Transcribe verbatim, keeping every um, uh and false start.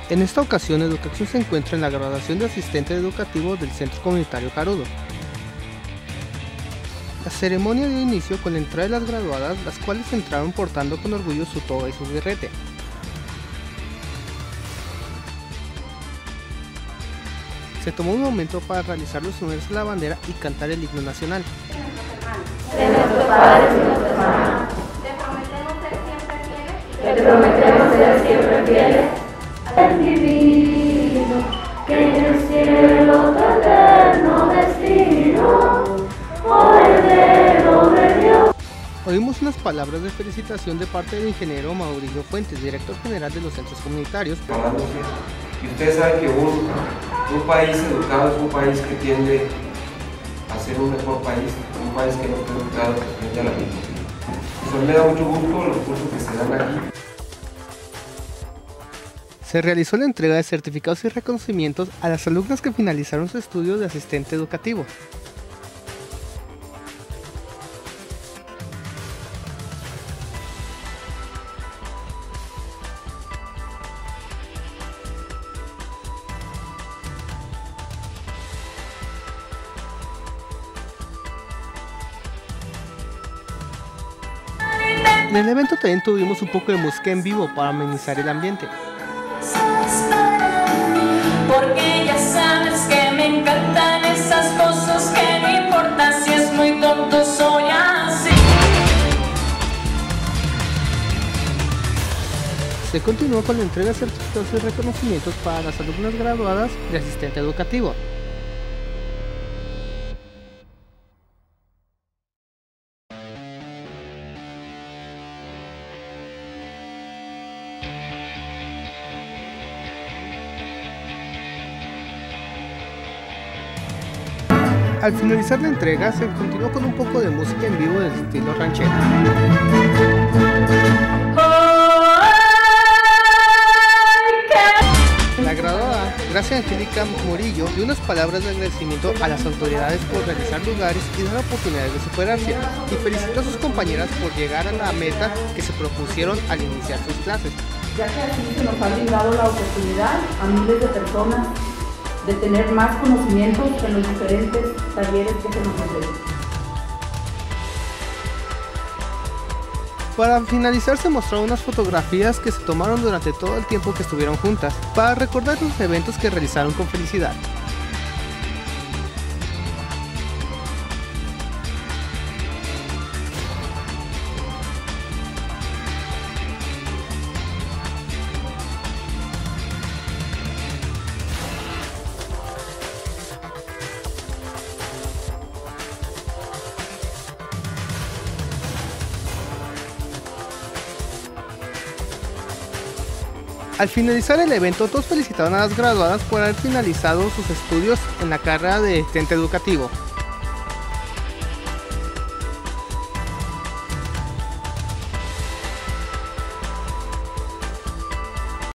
En esta ocasión, Educación se encuentra en la graduación de asistente educativo del Centro Comunitario Carudo. La ceremonia dio inicio con la entrada de las graduadas, las cuales entraron portando con orgullo su toga y su birrete. Se tomó un momento para realizar los honores a la bandera y cantar el himno nacional. De nuestros padres y nuestros hermanos. Te prometemos ser siempre fieles. El divino, que en el cielo tu eterno destino, por heredero de Dios. Oímos unas palabras de felicitación de parte del ingeniero Mauricio Fuentes, director general de los centros comunitarios. Y ustedes saben que un, un país educado es un país que tiende a ser un mejor país, un país que no está educado que tiende a la misma. Pues me da mucho gusto los cursos que se dan aquí. Se realizó la entrega de certificados y reconocimientos a las alumnas que finalizaron su estudio de asistente educativo. En el evento también tuvimos un poco de música en vivo para amenizar el ambiente. Porque ya sabes que me encantan esas cosas que no importa si es muy tonto, soy así. Se continuó con la entrega de certificados y reconocimientos para las alumnas graduadas de asistente educativo. Al finalizar la entrega, se continuó con un poco de música en vivo del estilo ranchero. La graduada, Gracia Angélica Murillo, dio unas palabras de agradecimiento a las autoridades por realizar lugares y dar oportunidades de superarse, y felicitó a sus compañeras por llegar a la meta que se propusieron al iniciar sus clases. Ya que así se nos ha brindado la oportunidad a miles de personas de tener más conocimientos en los diferentes talleres que se nos ofrecen. Para finalizar, se mostraron unas fotografías que se tomaron durante todo el tiempo que estuvieron juntas, para recordar los eventos que realizaron con felicidad. Al finalizar el evento, todos felicitaron a las graduadas por haber finalizado sus estudios en la carrera de asistente educativo.